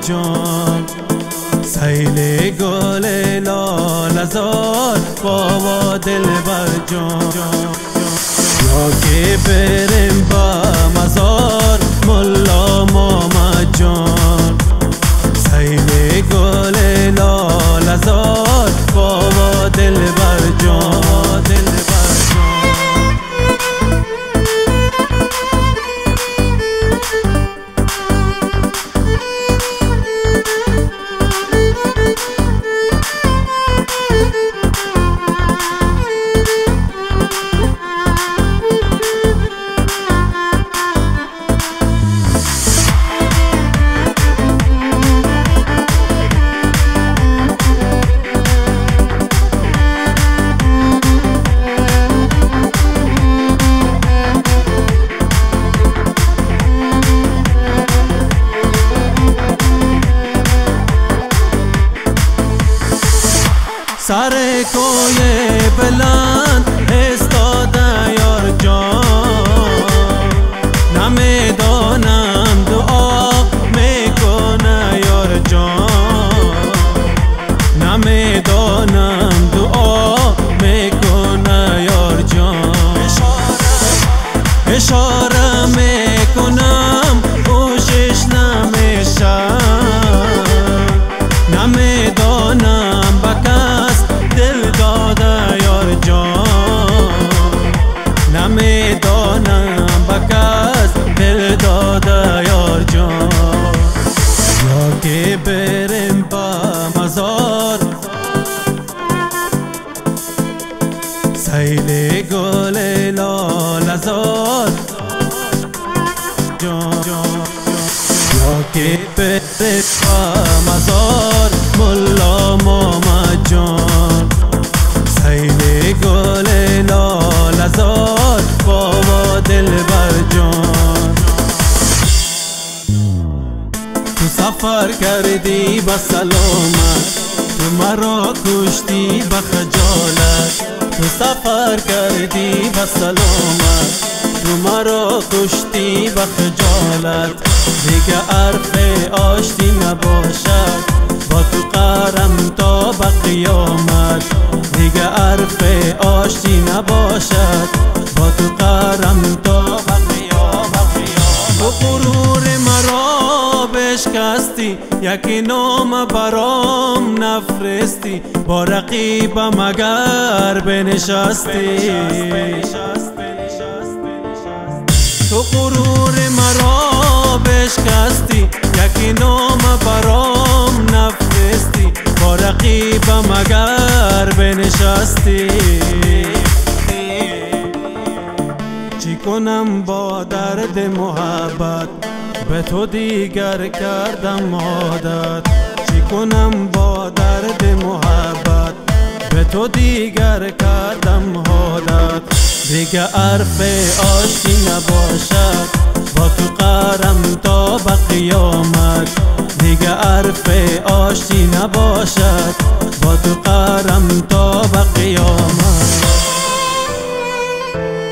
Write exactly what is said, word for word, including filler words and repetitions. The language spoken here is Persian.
جان، سیل گل لاله زار بابا دلبر جان. یا که بریم با مزار ملا محمد جان، سیل گل لاله زار بابا دلبر جان، دلبر جان. سر کوی بلند استاده یار جان، نمیدانم دعا میکنه یار جان، نمیدانم دعا میکنه یار جان. اشاره میکنم کوشش نمیشه، نمیدانم بکس دل داده یار جان، نمیدانم بکس دل داده یار جان. یا که بریم با مزار سیل گل لاله زار جان، یا که بریم با مزار ملا محمد جان، سیل گل لاله زار بابا دلبر جان. تو سفر کردی با سلامت، تو مرا کشتی با خجالت. تو سفر کردی با سلامت، تو مرا کشتی با خجالت. دیگه حرف آشتی نباشد با تو قرم تا با قیامت، دیگه حرف آشتی نباشد با تو قرم تا با قیامت. تو غرور مرا بشکستی، یکی نام برام نفرستی، با رقیبم اگر بنشستی. تو غرور مرا بشکستی، یکی نام برام نفرستی، با رقیبم اگر بنشستی. چی کنم با درد محبت، به تو دیگر کردم عادت. چی کنم با درد محبت، به تو دیگر کردم عادت. دیگه حرف آشتی نباشد با تو قرم تا با قیامت، دیگه حرف آشتی نباشد با تو قرم تا با قیامت.